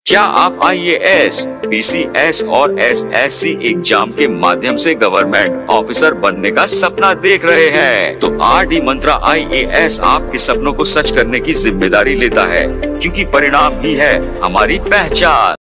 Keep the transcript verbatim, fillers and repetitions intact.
क्या आप I A S, P C S और एस एस सी एग्जाम के माध्यम से गवर्नमेंट ऑफिसर बनने का सपना देख रहे हैं? तो R D Mantra I A S आपके सपनों को सच करने की जिम्मेदारी लेता है, क्योंकि परिणाम ही है हमारी पहचान।